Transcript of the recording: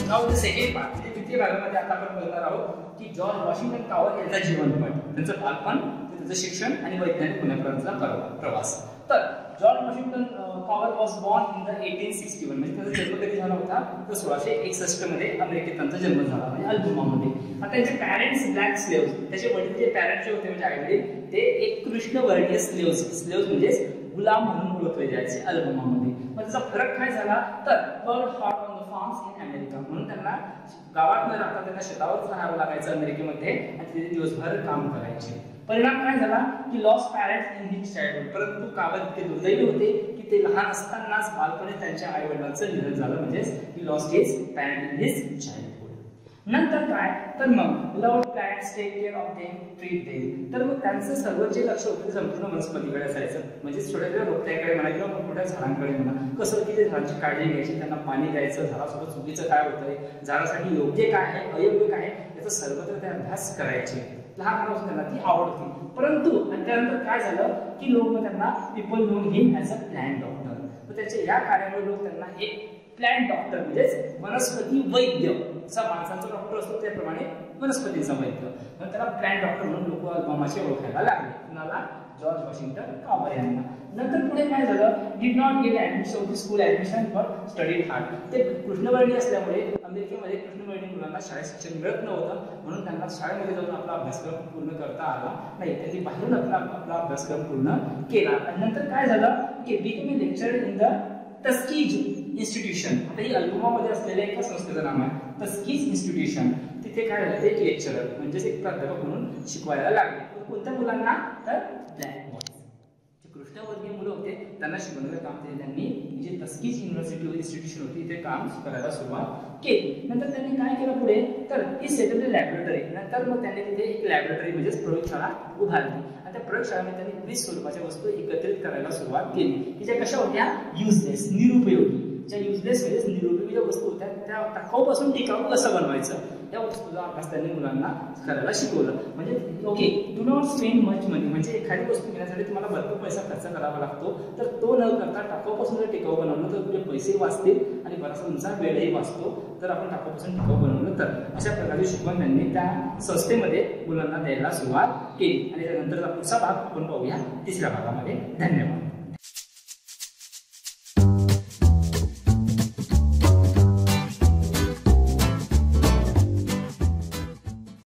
Now the second part म्हणजे द्वितीय भागामध्ये आता आपण बोलणार आहोत की जॉर्ज वॉशिंग्टन कावर यांचा जीवनपट, त्यांचं बालपण, त्याचं शिक्षण आणि वैज्ञानिक पुण्यापर्यंतचा प्रवास. तर George Washington Carver was born in the 1861 म्हणजे त्याचा जन्म कधी झाला होता तर 1661 मध्ये अमेरिकेत त्यांचा जन्म झाला म्हणजे अल्बमामध्ये. आता त्याचे पॅरेंट्स ब्लॅक स्लेव्स, त्याचे वडील जे पॅरेंट्स होते म्हणजे आईवडील ते एक कृष्णवर्णीय स्लेव्स म्हणजे गुलाम म्हणून ओळखले जायचे अल्बमामध्ये. मग त्याचा फरक काय झाला तर worked hard on the farms in America म्हणून त्यांना गावात न राहता त्यांना शेतावरच राहावं लागायचं अमेरिकेमध्ये आणि तिथे दिवसभर काम करायचे. परिणाम काय झाला की lost parents in his childhood, परंतु कावर इतके दुर्दैवी होते की ते लहान असतानाच बालपणी त्यांच्या आई वडिलांचं निधन झालं म्हणजेच he lost his parent in his childhood. नंतर काय तर मग love plants take care of them treat them, तर मग त्यांचं सर्व जे लक्ष होतं ते संपूर्ण वनस्पतीकडे असायचं म्हणजे छोट्या रोपट्याकडे म्हणा किंवा मोठ्या झाडांकडे म्हणा. कसं की ते झाडांची काळजी घ्यायची, त्यांना पाणी द्यायचं, झाडासोबत चुकीचं काय होतंय, झाडासाठी योग्य काय आहे अयोग्य काय आहे याचा सर्वत्र ते अभ्यास करायचे. लहानपणापासून त्यांना ती आवड होती. परंतु त्यानंतर काय झालं की लोक त्यांना people known him as a plant doctor, तर त्याच्या या कार्यामुळे लोक त्यांना एक प्लॅन्ट डॉक्टर म्हणजेच वनस्पती वैद्य, जसा माणसांचा डॉक्टर असतो त्याप्रमाणे वनस्पतीचा वैद्य, म्हणून त्याला प्लॅन्ट डॉक्टर म्हणून लोक अल्बमाचे ओळखायला लागले. कुणाला? जॉर्ज वॉशिंग्टन कावर यांना. नंतर पुढे काय झालं, did not get admission school admission for study hard, ते कृष्णवर्णी असल्यामुळे अमेरिकेमध्ये कृष्णवर्णी मुलांना शाळेत शिक्षण मिळत नव्हतं म्हणून त्यांना शाळेमध्ये जाऊन आपला अभ्यासक्रम पूर्ण करता आला नाही, त्यांनी बाहेरून आपला अभ्यासक्रम पूर्ण केला. आणि नंतर काय झालं की become a lecture in the Tuskegee institution, आता ही अल्बमामध्ये असलेल्या एका संस्थेचं नाव आहे टस्कीज इन्स्टिट्यूशन. तिथे काय झालं ते एक लेक्चरर म्हणजेच एक प्राध्यापक म्हणून शिकवायला लागले. कोणत्या मुलांना तर ब्लॅक बॉयज, जे कृष्णवर्गीय मुलं होते त्यांना शिकवण्याचं काम त्यांनी जे टस्कीज युनिव्हर्सिटी इन्स्टिट्यूशन होती ते काम करायला सुरुवात केली. नंतर त्यांनी काय केलं पुढे तर ही सेटअप लॅबोरेटरी, नंतर मग त्यांनी तिथे एक लॅबोरेटरी म्हणजेच प्रयोगशाळा उभारली आणि त्या प्रयोगशाळेमध्ये त्यांनी विविध स्वरूपाच्या वस्तू एकत्रित करायला सुरुवात केली की ज्या कशा होत्या युजलेस, निरुपयोगी. ज्या युजलेस म्हणजेच निरुपयोगी ज्या वस्तू होत्या त्या टाकाऊपासून टिकाऊ कसं बनवायचं या वस्तूचा अभ्यास त्यांनी मुलांना करायला शिकवलं. म्हणजे okay do not spend much money, म्हणजे एखादी वस्तू घेण्यासाठी तुम्हाला भरपूर पैसा खर्च करावा लागतो तर तो न करता टाकाऊपासून जर टिकाऊ बनवलं तर तुमचे पैसे वाचतील आणि बराचसा तुमचा वेळही वाचतो जर आपण टाकाऊपासून टिकाऊ बनवलं तर. अशा प्रकारची शिकवण त्यांनी त्या संस्थेमध्ये मुलांना द्यायला सुरुवात केली आणि त्यानंतरचा पुढचा भाग आपण पाहूया तिसऱ्या भागामध्ये. धन्यवाद.